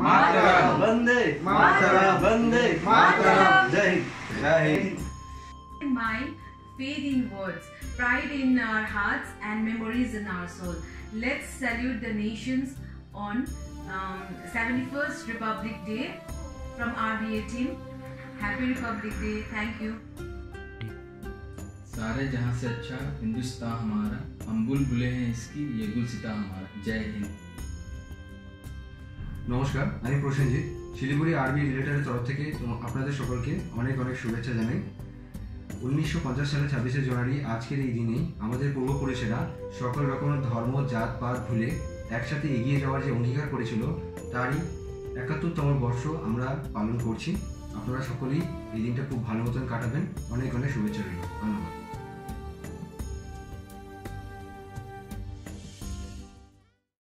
मातरम, वंदे मातरम, वंदे मातरम, जय हिंद, जय Hind. Mind, faith in words, pride in our hearts, and memories in our soul. Let's salute the nations on 71st Republic Day from RBA team. Happy Republic Day. Thank you. सारे जहां से अच्छा हिंदुस्तान हमारा, हम बुलबुलें हैं इसकी, ये गुलसिता हमारा। जय हिंद। নমস্কার, আমি প্রসেনজিৎ। শিলিগুড়ি আরবি রিলেটারের তরফ থেকে আপনাদের সকলকে অনেক অনেক শুভেচ্ছা জানাই। 1950 সালে 26শে জানুয়ারি আজকের এই দিনেই আমাদের পূর্বপুরুষেরা সকল রকমের ধর্ম জাতপাত ভুলে একসাথে এগিয়ে যাওয়ার যে অঙ্গীকার করেছিল তারই 71তম বর্ষ আমরা পালন করছি। আপনারা সকলেই এই দিনটা খুব ভালো মতন কাটাবেন। অনেক অনেক শুভেচ্ছা রইল। ধন্যবাদ।